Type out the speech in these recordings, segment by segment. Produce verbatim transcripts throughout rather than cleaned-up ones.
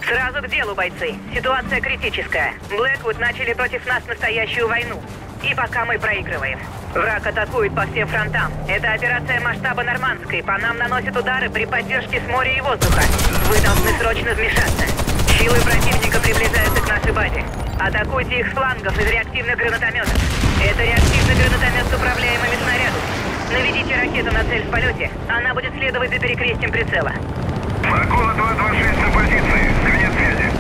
Сразу к делу, бойцы. Ситуация критическая. Блэквуд начали против нас настоящую войну. И пока мы проигрываем. Враг атакует по всем фронтам. Это операция масштаба Нормандской. По нам наносят удары при поддержке с моря и воздуха. Вы должны срочно вмешаться. Силы противника приближаются к нашей базе. Атакуйте их с флангов из реактивных гранатометов. Это реактивный гранатомет с управляемыми снарядами. Наведите ракету на цель в полете. Она будет следовать за перекрестием прицела. Акула два два шесть на позиции. Свинец связи.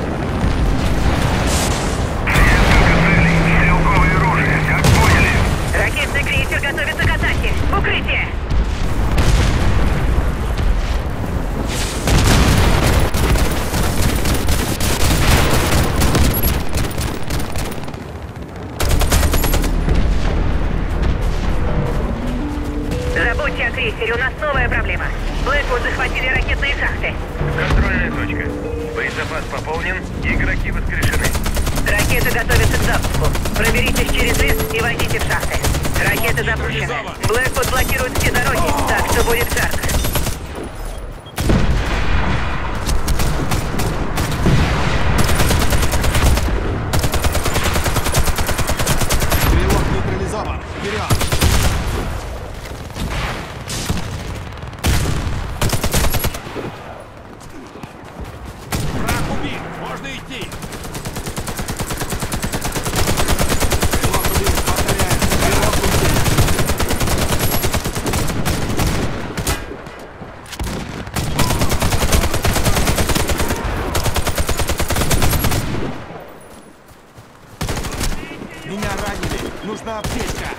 Стрелковое оружие. Как поняли? Ракетный крейсер готовится к атаке. Укрытие! Забудьте о крейсере, у нас новая проблема. Блэквуд захватили ракетные шахты. Контрольная точка. Боезапас пополнен, игроки воскрешены. Ракеты готовятся к запуску. Проберитесь через лес и войдите в шахты. Ракеты запущены. Блэквуд блокирует все дороги, так что будет жарко. Стрелок нейтрализован. Вперед! Враг убит. Можно идти. Стрелок убит. Повторяем. Стрелок убит. Меня ранили. Нужна аптечка.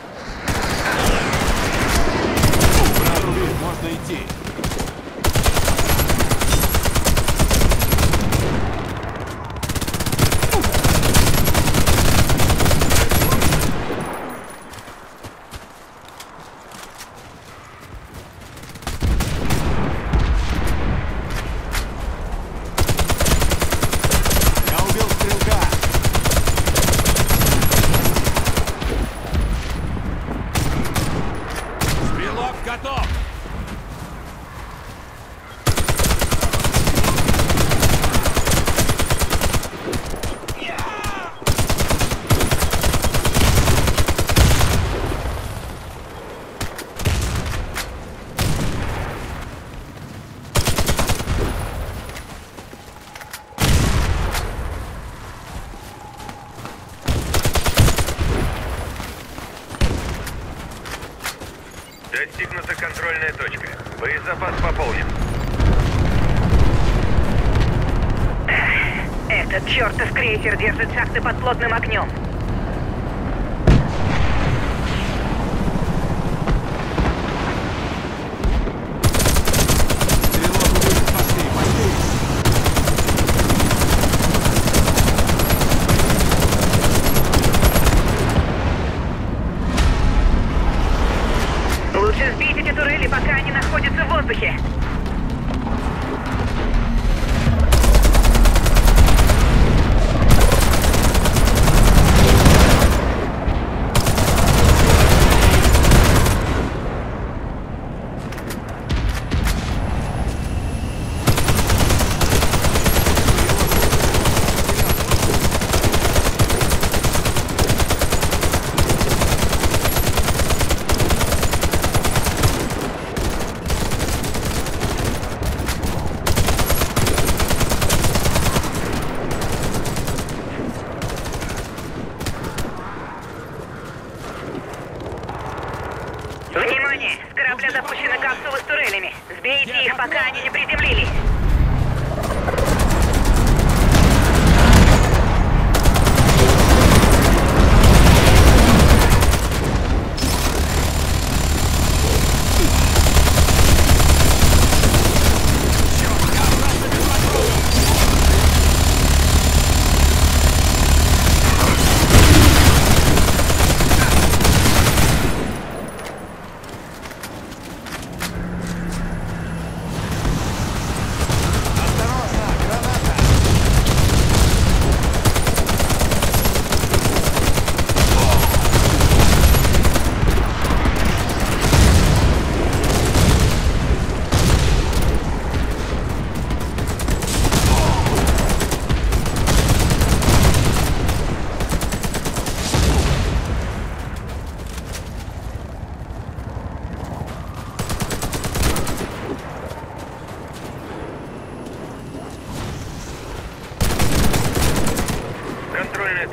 Враг убит. Можно идти. Я убил стрелка. Стрелок готов. Достигнута контрольная точка. Боезапас пополнен. Этот чертов крейсер держит шахты под плотным огнем. Стрелок убит. Пошли, пошли. Лучше сбить эти турели, пока они находятся в воздухе. Внимание! С корабля запущены капсулы с турелями. Сбейте их, пока они не приземлились.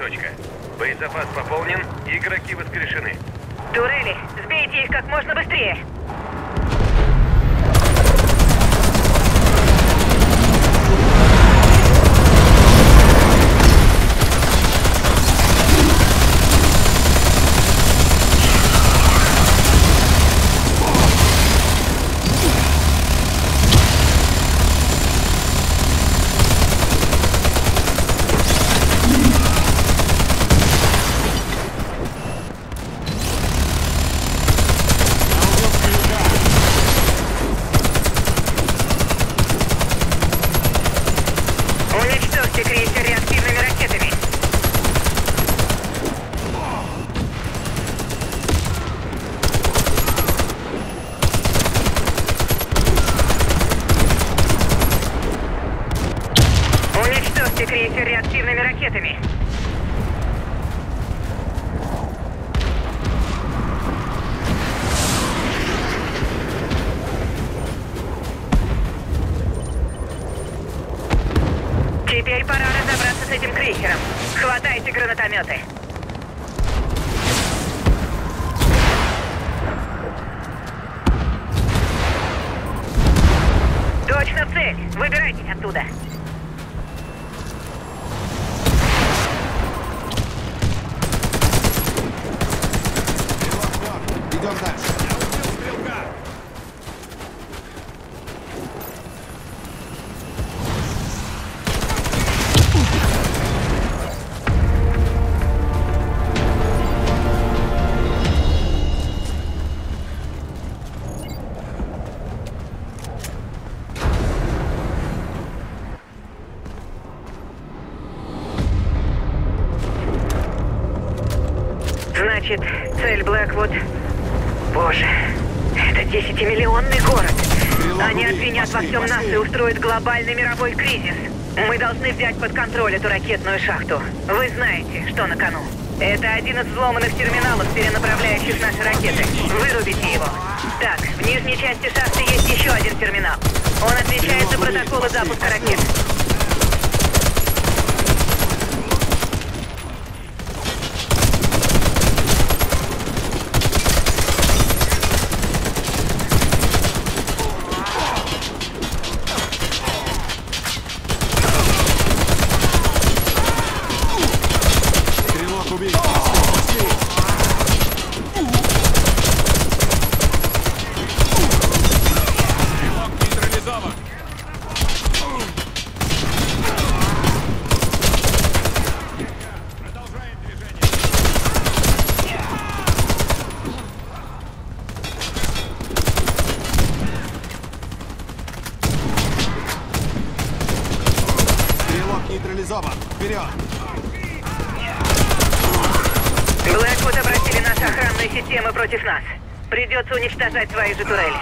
точка. Боезапас пополнен, игроки воскрешены. Турели, сбейте их как можно быстрее. Уничтожьте крейсер реактивными ракетами. Уничтожьте крейсер реактивными ракетами. Теперь пора разобраться с этим крейсером. Хватайте гранатометы. Точно в цель. Выбирайтесь оттуда. Идем дальше. Я убил стрелка. Значит, цель Блэквуд... Боже, это десятимиллионный город. Они обвинят во всем нас и устроят глобальный мировой кризис. Мы должны взять под контроль эту ракетную шахту. Вы знаете, что на кону. Это один из взломанных терминалов, перенаправляющих наши ракеты. Вырубите его. Так, в нижней части шахты есть еще один терминал. Он отвечает за протоколы запуска ракет. Стрелок убит. Пошли. Стрелок нейтрализован. Продолжаем движение. Стрелок нейтрализован. Вперед. Блэквуд обратили наши охранные системы против нас. Придется уничтожать свои же турели.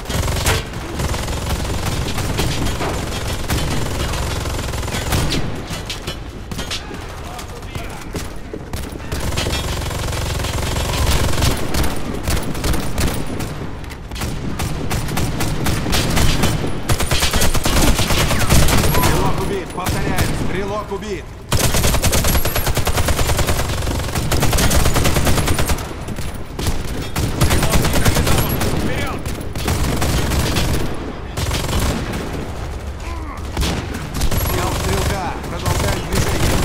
Стрелок убит. Повторяю. Стрелок убит. Снял стрелка. Продолжаем движение.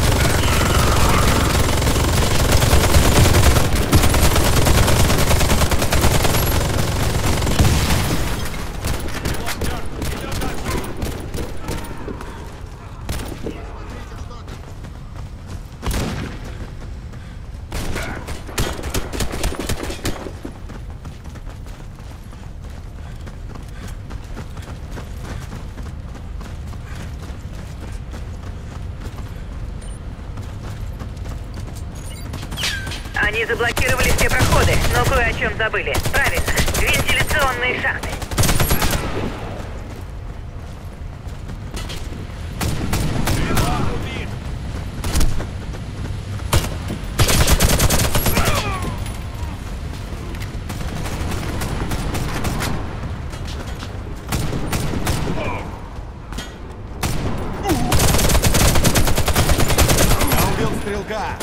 Они заблокировали все проходы, но кое о чем забыли. Правильно, вентиляционные шахты. Я убил стрелка. стрелка!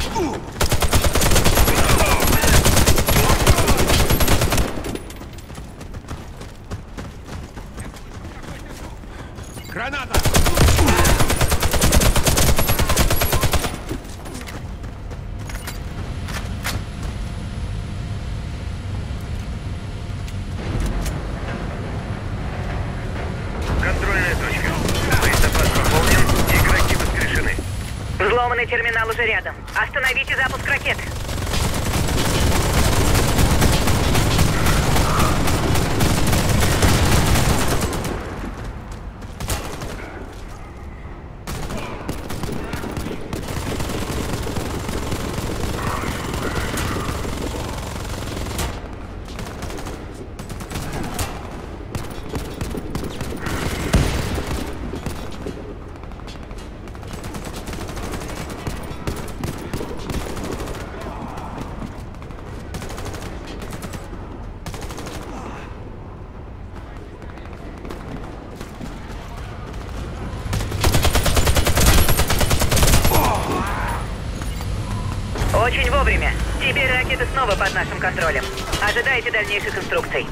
Граната! Контрольная точка. Боезапас пополнен, игроки воскрешены. Взломанный терминал уже рядом. Остановите запуск ракет. Очень вовремя. Теперь ракеты снова под нашим контролем. Ожидайте дальнейших инструкций.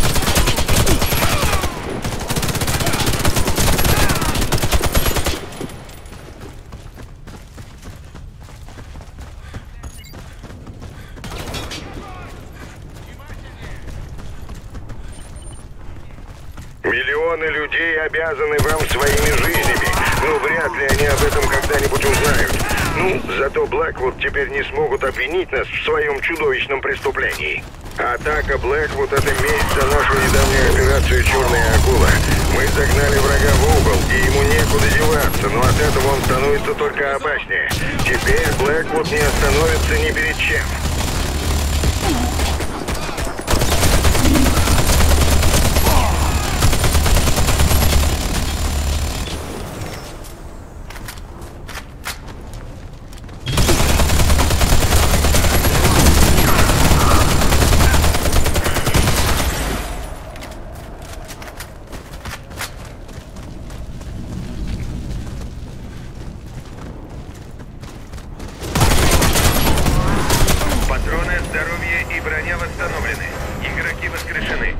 Миллионы людей обязаны вам своими жизнями, но вряд ли они об этом когда-нибудь узнают. Ну, зато Блэквуд теперь не смогут обвинить нас в своем чудовищном преступлении. Атака Блэквуд — это месть за нашу недавнюю операцию «Черная акула». Мы загнали врага в угол, и ему некуда деваться, но от этого он становится только опаснее. Теперь Блэквуд не остановится ни перед чем. Восстановлены. Игроки воскрешены.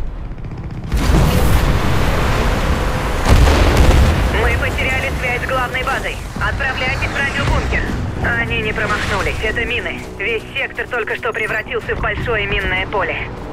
Мы потеряли связь с главной базой. Отправляйтесь в радиобункер. Они не промахнулись. Это мины. Весь сектор только что превратился в большое минное поле.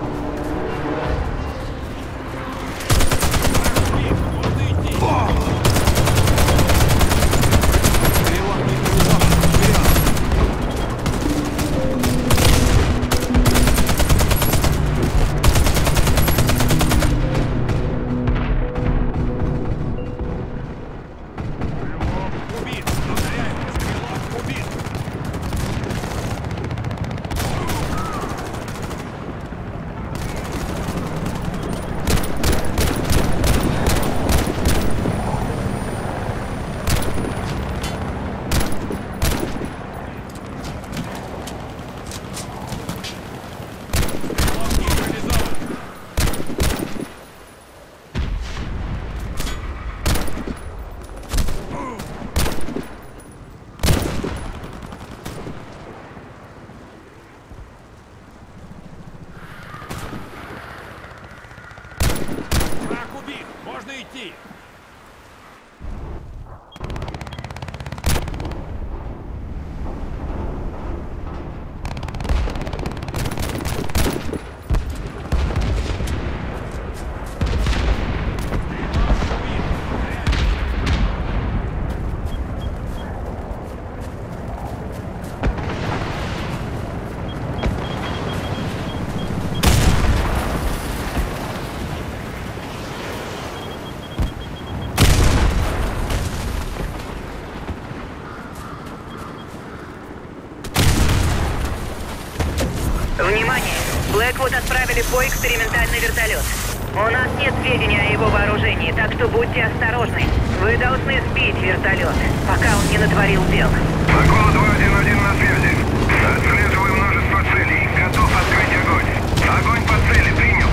Можно идти! Внимание! Блэквуд отправили в бой экспериментальный вертолет. У нас нет сведений о его вооружении, так что будьте осторожны. Вы должны сбить вертолет, пока он не натворил дел. Акула два один один на связи. Отслеживаю множество целей. Готов открыть огонь. Огонь по цели. Принял.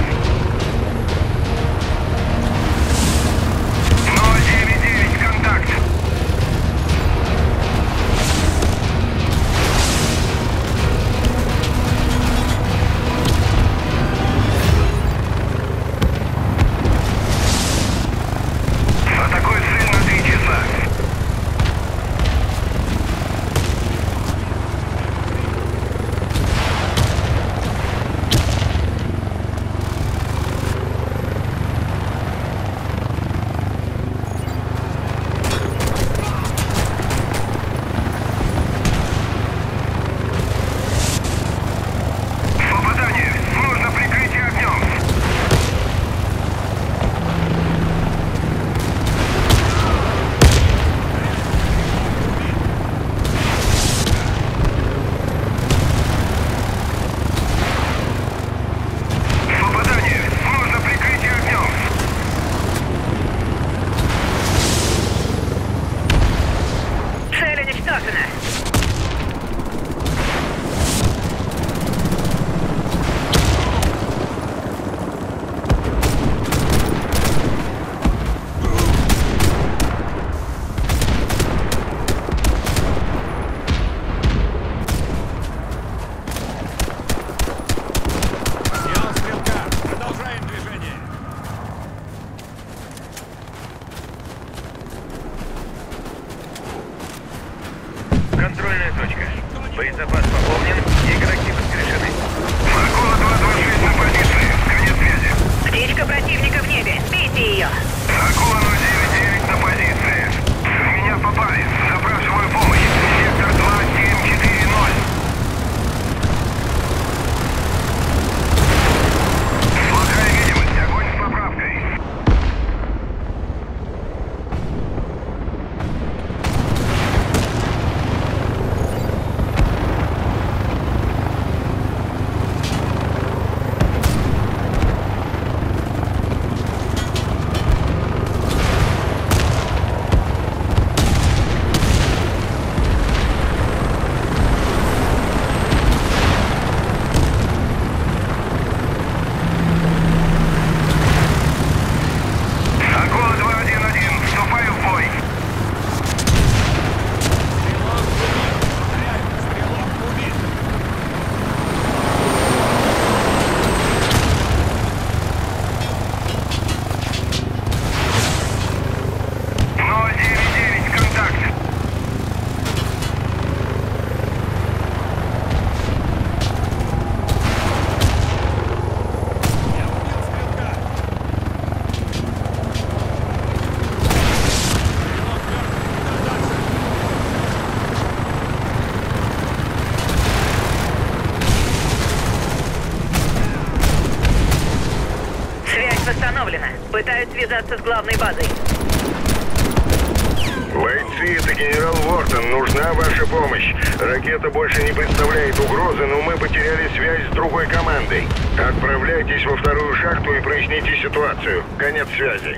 ноль девять девять. Контакт. Боезапас пополнен. Игроки воскрешены. Акула два два шесть на позиции. Конец связи. Птичка противника в небе. Бейте ее. Акула ноль девять девять на позиции. В меня попали. Запрашиваю помощь. Сектор два семь четыре ноль. Плохая видимость. Огонь с поправкой. Акула два один один. Вступаю в бой. ноль девять девять. Контакт. Связь восстановлена. Пытаюсь связаться с главной базой. Бойцы, это генерал Уортон. Нужна ваша помощь. Ракета больше не представляет угрозы, но мы потеряли связь с другой командой. Отправляйтесь во вторую шахту и проясните ситуацию. Конец связи.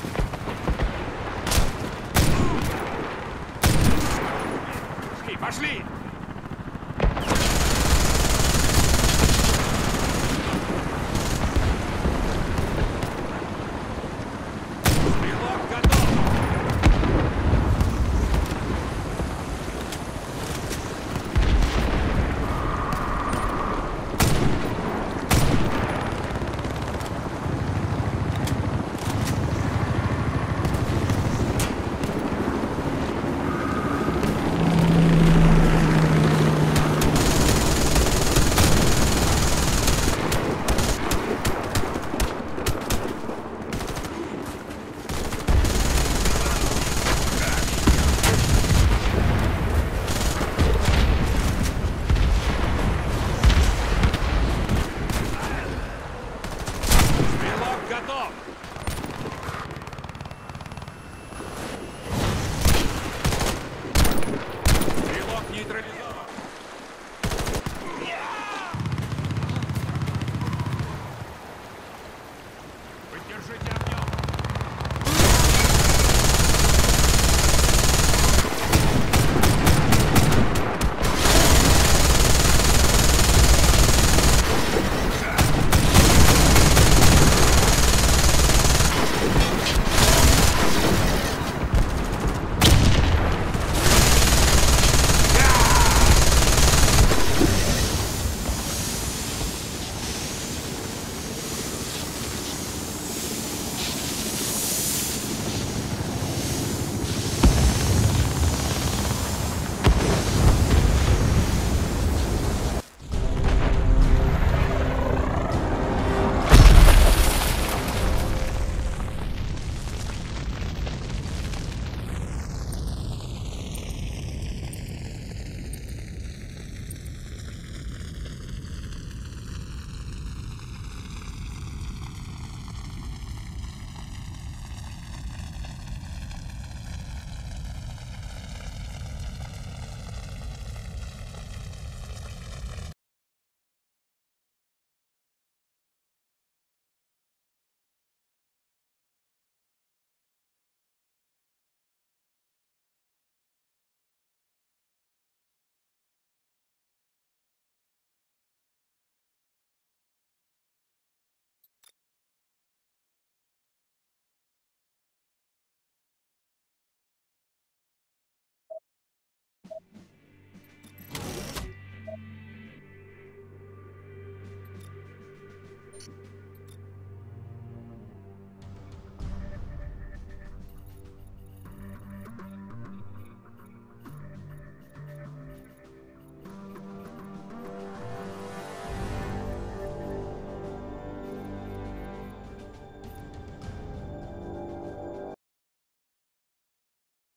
Пошли!